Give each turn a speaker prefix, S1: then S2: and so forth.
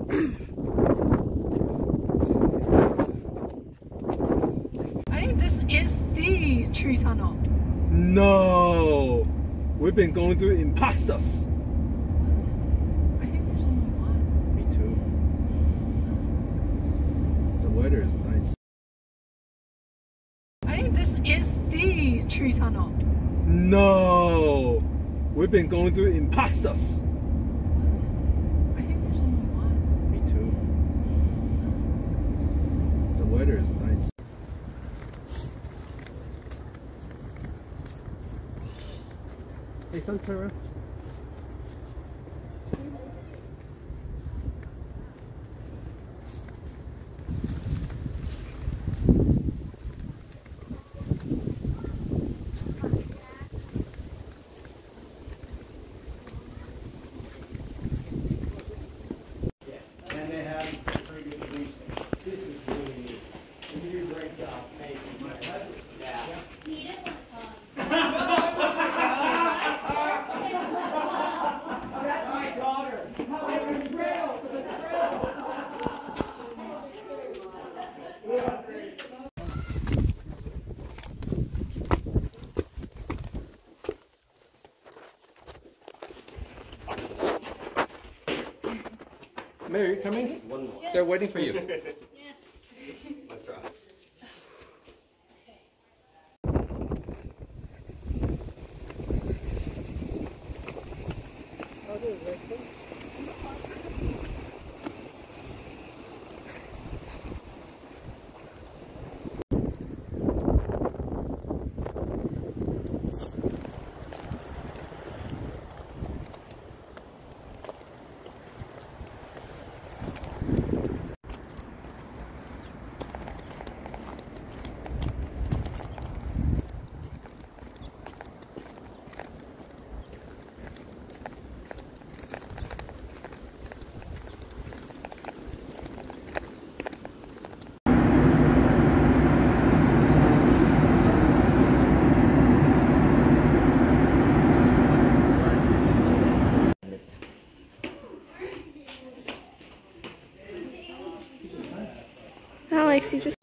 S1: I think this is the tree tunnel.
S2: No! We've been going through imposters.
S1: I think there's only one.
S2: Me too. The weather is nice.
S1: I think this is the tree tunnel.
S2: No! We've been going through imposters.
S1: I think there's only one.
S2: Me too. The weather is nice. Hey, son, turn around.
S3: And they have a pretty good police. This is really neat. You do a great job. Thank you. Yeah.
S4: He didn't want to come.
S3: That's my daughter. However, the trail for the trail.
S2: Mary, come in.
S5: One more.
S2: They're waiting for you.
S4: Yes.
S5: Let's try.
S6: Alex, you just